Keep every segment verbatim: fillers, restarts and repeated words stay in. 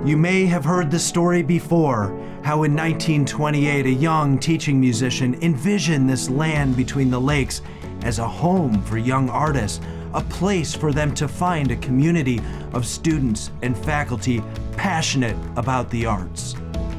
You may have heard the story before, how in nineteen twenty-eight a young teaching musician envisioned this land between the lakes as a home for young artists, a place for them to find a community of students and faculty passionate about the arts.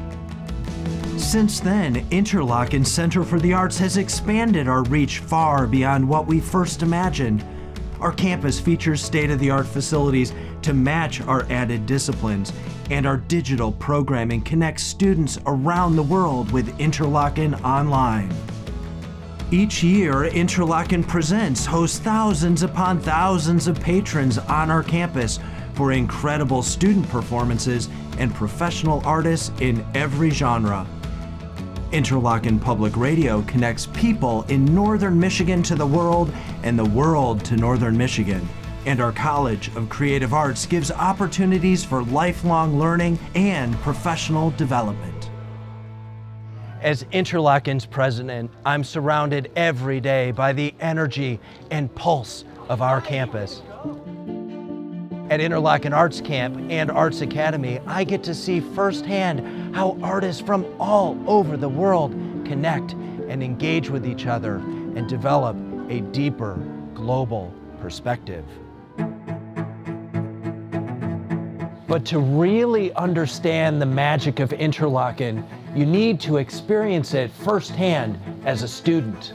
Since then, Interlochen Center for the Arts has expanded our reach far beyond what we first imagined. Our campus features state-of-the-art facilities to match our added disciplines, and our digital programming connects students around the world with Interlochen Online. Each year, Interlochen Presents hosts thousands upon thousands of patrons on our campus for incredible student performances and professional artists in every genre. Interlochen Public Radio connects people in northern Michigan to the world and the world to northern Michigan. And our College of Creative Arts gives opportunities for lifelong learning and professional development. As Interlochen's president, I'm surrounded every day by the energy and pulse of our campus. At Interlochen Arts Camp and Arts Academy, I get to see firsthand how artists from all over the world connect and engage with each other and develop a deeper global perspective. But to really understand the magic of Interlochen, you need to experience it firsthand as a student.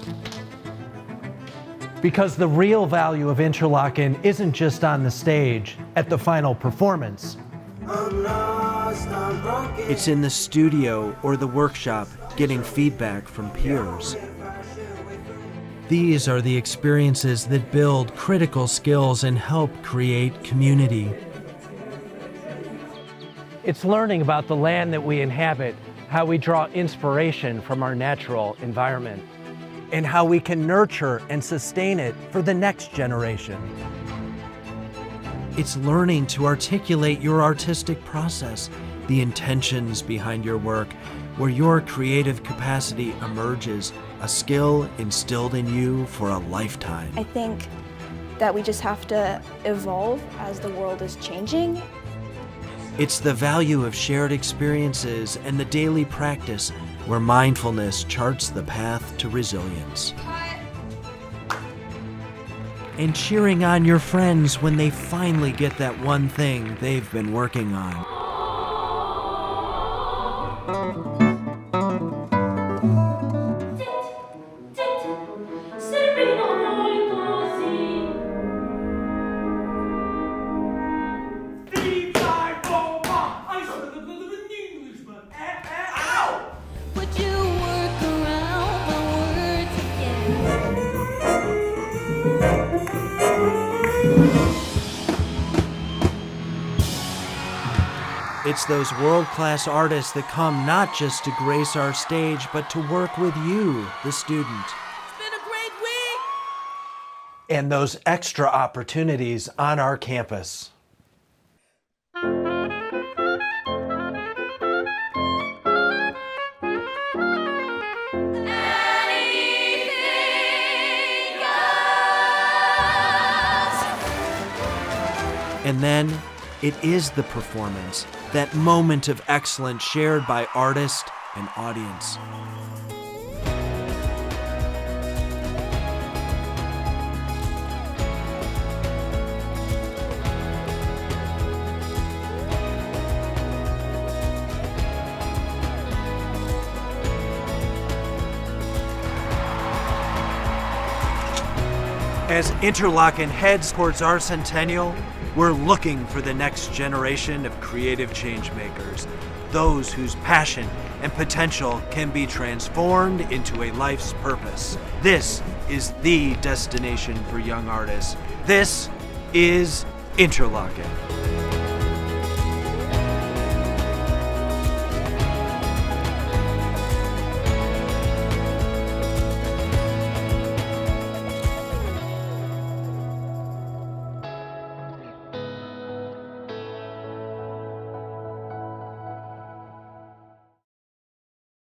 Because the real value of Interlochen isn't just on the stage, at the final performance. I'm lost, I'm broken. It's in the studio or the workshop, getting feedback from peers. These are the experiences that build critical skills and help create community. It's learning about the land that we inhabit, how we draw inspiration from our natural environment, and how we can nurture and sustain it for the next generation. It's learning to articulate your artistic process, the intentions behind your work, where your creative capacity emerges, a skill instilled in you for a lifetime. I think that we just have to evolve as the world is changing. It's the value of shared experiences and the daily practice where mindfulness charts the path to resilience. And cheering on your friends when they finally get that one thing they've been working on. It's those world-class artists that come not just to grace our stage, but to work with you, the student. It's been a great week. And those extra opportunities on our campus. And then, it is the performance, that moment of excellence shared by artist and audience. As Interlochen heads towards our centennial, we're looking for the next generation of creative changemakers, those whose passion and potential can be transformed into a life's purpose. This is the destination for young artists. This is Interlochen.